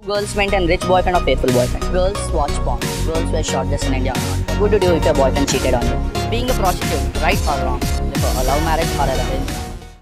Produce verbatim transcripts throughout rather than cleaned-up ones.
Girls maintain rich boyfriend or faithful boyfriend. Girls watch porn. Girls wear short dress in India or not. What would you do if your boyfriend cheated on you? Being a prostitute, right or wrong? Prefer a love marriage or a arranged?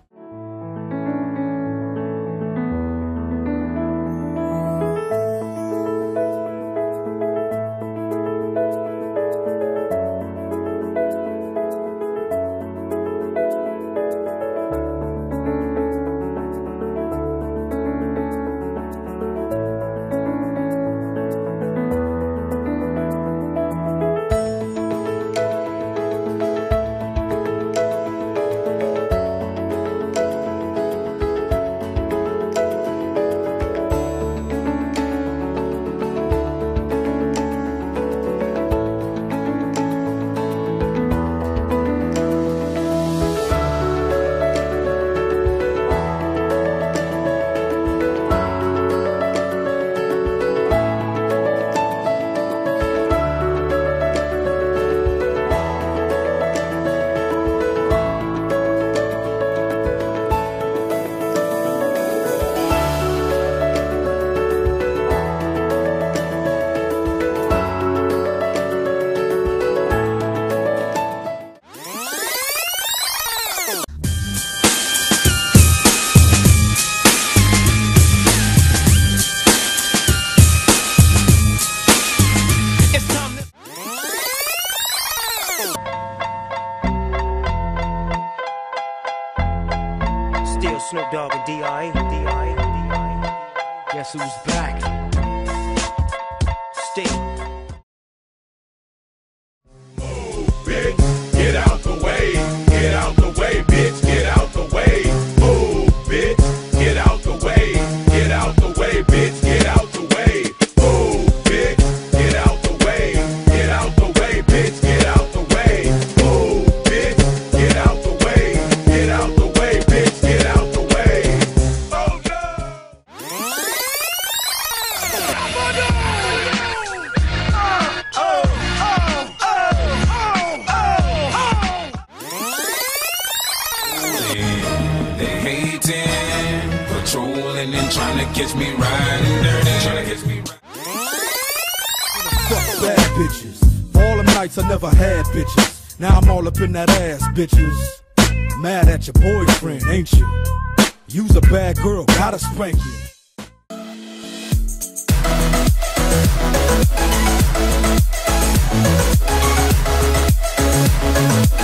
Still Snoop Dogg and D I Guess who's back? Still. Move, bitch, get out the way. Get out the way, bitch, get out the way. Move, bitch, get out the way. Get out the way, bitch, get out the way. Move, bitch, get out the way. Get out the way, bitch, get out the way. Move, bitch, get out the way. Get out the way, bitch, get out the way. Oh no! They hating, patrolling and trying to catch me riding dirty, trying to catch me riding. Fuck bad bitches. For all them nights I never had bitches. Now I'm all up in that ass, bitches. Mad at your boyfriend, ain't you? You's a bad girl, gotta spank you.